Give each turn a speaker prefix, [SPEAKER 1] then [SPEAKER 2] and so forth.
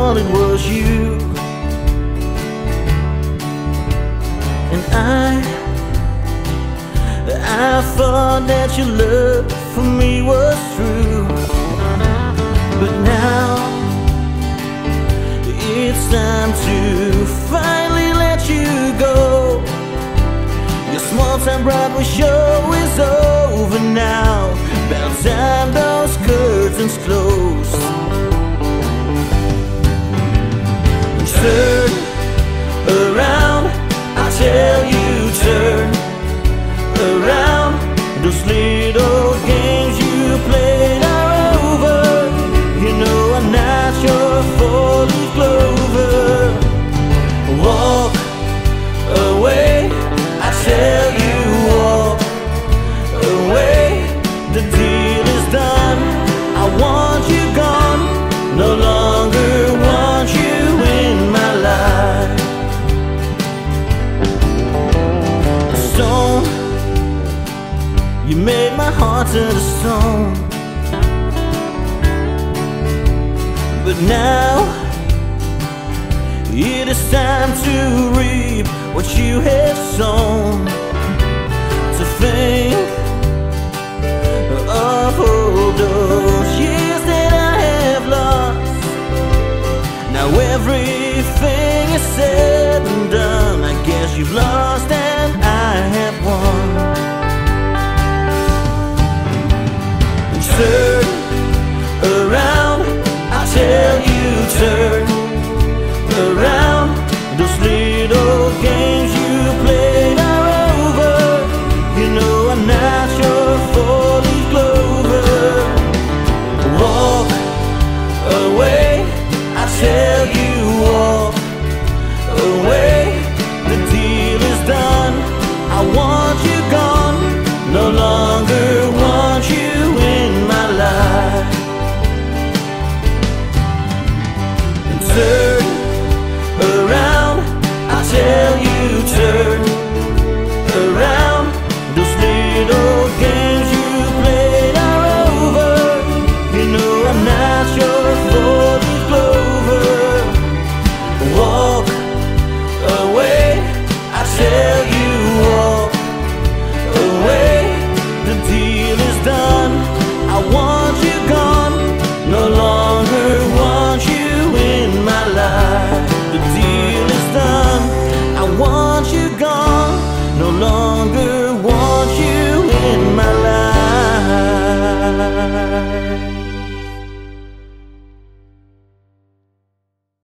[SPEAKER 1] thought it was you. And I thought that your love for me was true. But now it's time to finally let you go. Your small time Broadway show is over now. About time those curtains close. Turn around, I tell you, turn around. Those little games you played are over. You know I'm not your four-leaf clover. Walk away, I tell you, walk away. The deal is done, I want you gone. No longer want you in my life. Stone, you made my heart turn to stone. But now it is time to reap what you have sown. To think of all those years that I have lost. Now everything is said and done. I guess you've lost and I have won. Turn around, I tell you, turn around. Those little games you played are over. You know I'm not your four-leaf clover. Walk away, I tell you, walk away. The deal is done, I want you gone. No longer want you in my life. Turn around, I tell you, turn around. Those little games you played are over. You know I'm not your four-leaf clover. Walk away, I tell you, walk away. The deal is done, I want you gone. No longer want you in my life. The deal is done, I want you gone. No longer